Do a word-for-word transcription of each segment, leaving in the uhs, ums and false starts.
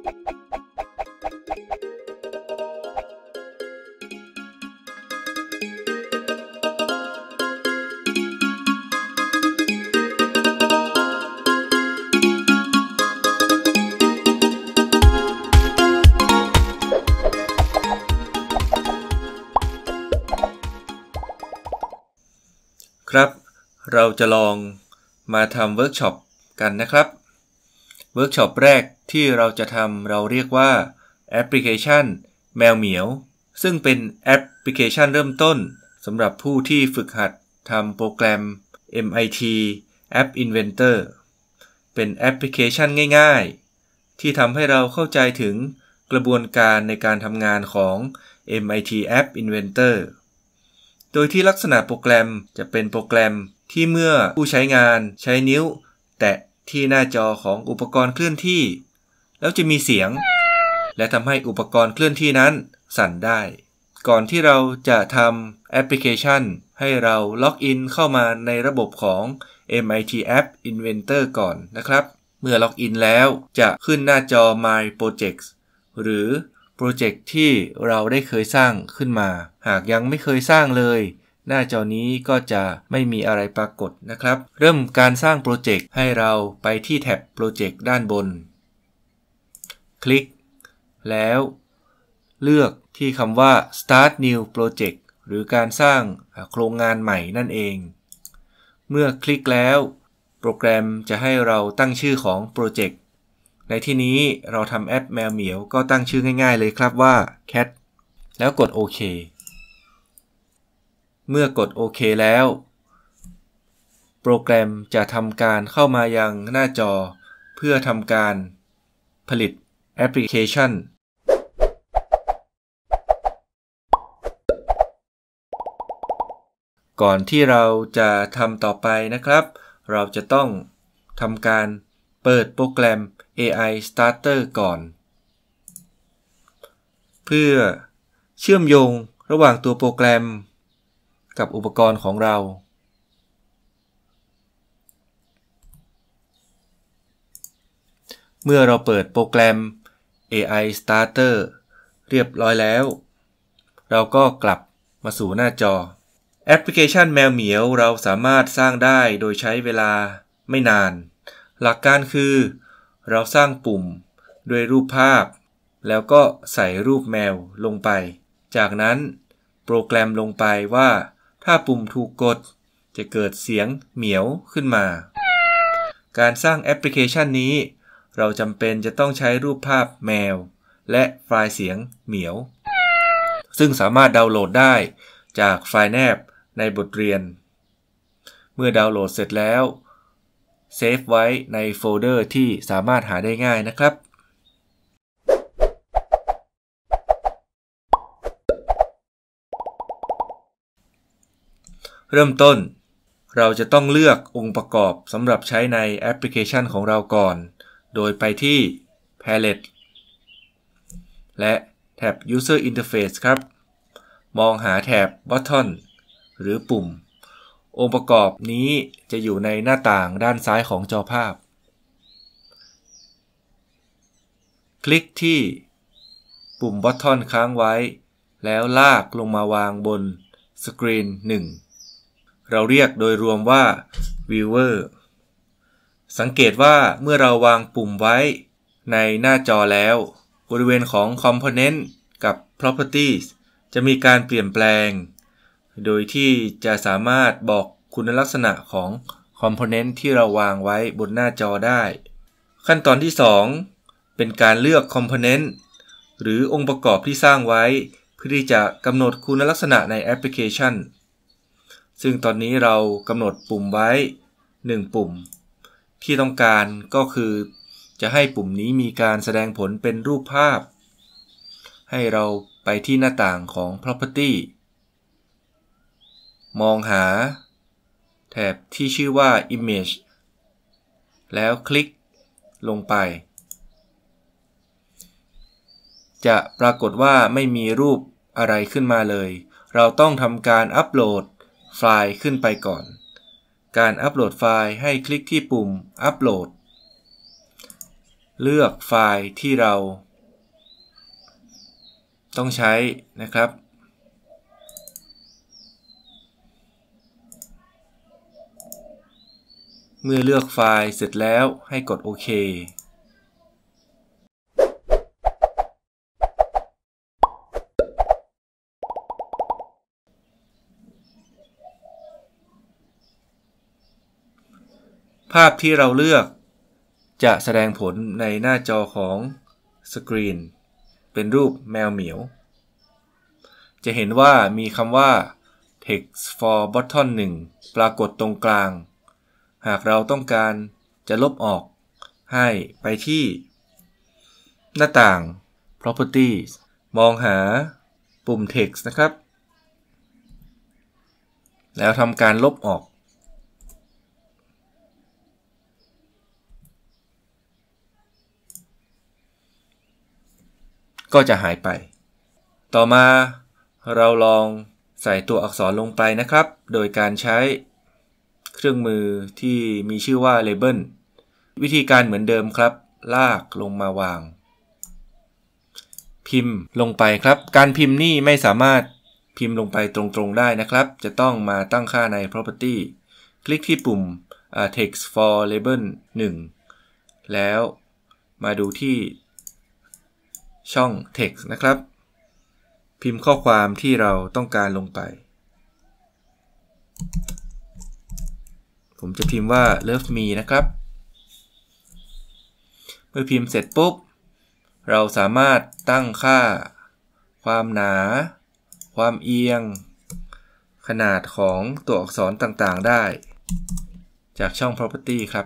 ครับเราจะลองมาทำเวิร์กช็อปกันนะครับเวิร์กช็อปแรกที่เราจะทำเราเรียกว่าแอปพลิเคชันแมวเหมียวซึ่งเป็นแอปพลิเคชันเริ่มต้นสำหรับผู้ที่ฝึกหัดทำโปรแกรม เอ็ม ไอ ที App Inventor เป็นแอปพลิเคชันง่ายๆที่ทำให้เราเข้าใจถึงกระบวนการในการทำงานของ เอ็ม ไอ ที App Inventorโดยที่ลักษณะโปรแกรมจะเป็นโปรแกรมที่เมื่อผู้ใช้งานใช้นิ้วแตะที่หน้าจอของอุปกรณ์เคลื่อนที่แล้วจะมีเสียงและทำให้อุปกรณ์เคลื่อนที่นั้นสั่นได้ก่อนที่เราจะทำแอปพลิเคชันให้เราล็อกอินเข้ามาในระบบของ เอ็ม ไอ ที App Inventor ก่อนนะครับเมื่อล็อกอินแล้วจะขึ้นหน้าจอ My Projects หรือโปรเจกต์ที่เราได้เคยสร้างขึ้นมาหากยังไม่เคยสร้างเลยหน้าจอนี้ก็จะไม่มีอะไรปรากฏนะครับเริ่มการสร้างโปรเจกต์ให้เราไปที่แท็บโปรเจกต์ด้านบนคลิกแล้วเลือกที่คำว่า Start New Project หรือการสร้างโครงงานใหม่นั่นเองเมื่อคลิกแล้วโปรแกรมจะให้เราตั้งชื่อของโปรเจกต์ในที่นี้เราทำแอปแมวเหมียวก็ตั้งชื่อง่ายๆเลยครับว่า Cat แล้วกดโอเคเมื่อกดโอเคแล้วโปรแกรมจะทำการเข้ามายังหน้าจอเพื่อทำการผลิตแอปพลิเคชันก่อนที่เราจะทำต่อไปนะครับเราจะต้องทำการเปิดโปรแกรม เอ ไอ Starter ก่อนเพื่อเชื่อมโยงระหว่างตัวโปรแกรมกับอุปกรณ์ของเราเมื่อเราเปิดโปรแกรม เอ ไอ Starter เรียบร้อยแล้วเราก็กลับมาสู่หน้าจอแอปพลิเคชันแมวเหมียวเราสามารถสร้างได้โดยใช้เวลาไม่นานหลักการคือเราสร้างปุ่มด้วยรูปภาพแล้วก็ใส่รูปแมวลงไปจากนั้นโปรแกรมลงไปว่าถ้าปุ่มถูกกดจะเกิดเสียงเหมียวขึ้นมาการสร้างแอปพลิเคชันนี้เราจำเป็นจะต้องใช้รูปภาพแมวและไฟล์เสียงเหมียวซึ่งสามารถดาวน์โหลดได้จากไฟล์แนบในบทเรียนเมื่อดาวน์โหลดเสร็จแล้วเซฟไว้ในโฟลเดอร์ที่สามารถหาได้ง่ายนะครับเริ่มต้นเราจะต้องเลือกองค์ประกอบสำหรับใช้ในแอปพลิเคชันของเราก่อนโดยไปที่ Palette และแท็บ User Interface ครับมองหาแถบ Button หรือปุ่มองค์ประกอบนี้จะอยู่ในหน้าต่างด้านซ้ายของจอภาพคลิกที่ปุ่ม Button ค้างไว้แล้วลากลงมาวางบนสกรีนหนึ่งเราเรียกโดยรวมว่า Viewer สังเกตว่าเมื่อเราวางปุ่มไว้ในหน้าจอแล้วบริเวณของ Component กับ Properties จะมีการเปลี่ยนแปลงโดยที่จะสามารถบอกคุณลักษณะของ Component ที่เราวางไว้บนหน้าจอได้ขั้นตอนที่สองเป็นการเลือก Component หรือองค์ประกอบที่สร้างไว้เพื่อที่จะกำหนดคุณลักษณะในแอปพลิเคชันซึ่งตอนนี้เรากำหนดปุ่มไว้หนึ่งปุ่มที่ต้องการก็คือจะให้ปุ่มนี้มีการแสดงผลเป็นรูปภาพให้เราไปที่หน้าต่างของ Property มองหาแถบที่ชื่อว่า Image แล้วคลิกลงไปจะปรากฏว่าไม่มีรูปอะไรขึ้นมาเลยเราต้องทำการอัปโหลดไฟล์ขึ้นไปก่อนการอัปโหลดไฟล์ให้คลิกที่ปุ่มอัปโหลดเลือกไฟล์ที่เราต้องใช้นะครับเมื่อเลือกไฟล์เสร็จแล้วให้กดโอเคภาพที่เราเลือกจะแสดงผลในหน้าจอของสกรีนเป็นรูปแมวเหมียวจะเห็นว่ามีคำว่า text for button หนึ่งปรากฏตรงกลางหากเราต้องการจะลบออกให้ไปที่หน้าต่าง properties มองหาปุ่ม text นะครับแล้วทำการลบออกก็จะหายไปต่อมาเราลองใส่ตัวอักษรลงไปนะครับโดยการใช้เครื่องมือที่มีชื่อว่า Label วิธีการเหมือนเดิมครับลากลงมาวางพิมพ์ลงไปครับการพิมพ์นี่ไม่สามารถพิมพ์ลงไปตรงๆได้นะครับจะต้องมาตั้งค่าใน property คลิกที่ปุ่ม text for label หนึ่งแล้วมาดูที่ช่อง text นะครับพิมพ์ข้อความที่เราต้องการลงไปผมจะพิมพ์ว่า love me นะครับเมื่อพิมพ์เสร็จปุ๊บเราสามารถตั้งค่าความหนาความเอียงขนาดของตัวอักษรต่างๆได้จากช่อง property ครับ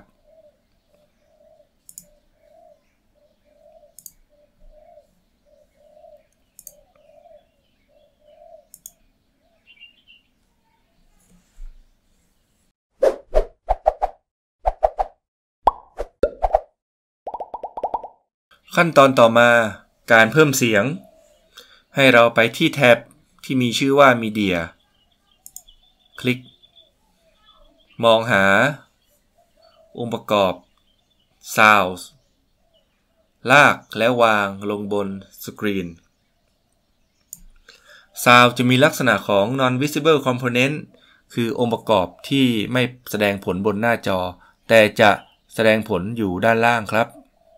ขั้นตอนต่อมาการเพิ่มเสียงให้เราไปที่แท็บที่มีชื่อว่า Media คลิกมองหาองค์ประกอบ Sound ลากและวางลงบนสกรีน Sound จะมีลักษณะของ Non-Visible Component คือองค์ประกอบที่ไม่แสดงผลบนหน้าจอแต่จะแสดงผลอยู่ด้านล่างครับ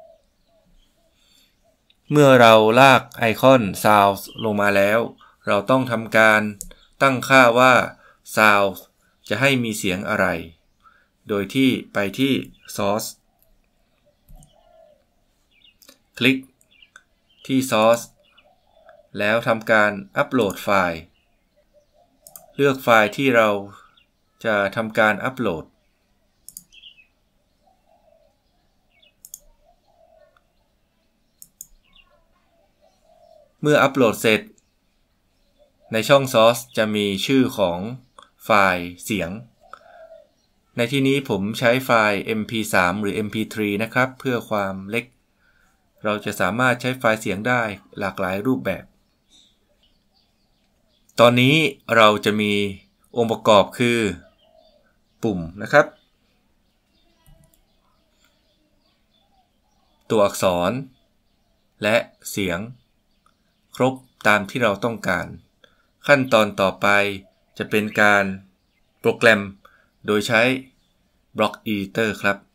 เมื่อเราลากไอคอน Sound ลงมาแล้วเราต้องทำการตั้งค่าว่า Sound จะให้มีเสียงอะไรโดยที่ไปที่ Source คลิกที่ Source แล้วทำการอัปโหลดไฟล์เลือกไฟล์ที่เราจะทำการอัปโหลดเมื่ออัปโหลดเสร็จในช่อง Source จะมีชื่อของไฟล์เสียงในที่นี้ผมใช้ไฟล์ เอ็ม พี สาม หรือ เอ็ม พี ทรี นะครับเพื่อความเล็กเราจะสามารถใช้ไฟล์เสียงได้หลากหลายรูปแบบตอนนี้เราจะมีองค์ประกอบคือปุ่มนะครับตัวอักษรและเสียงครบตามที่เราต้องการขั้นตอนต่อไปจะเป็นการโปรแกรมโดยใช้ Block Editor ครับ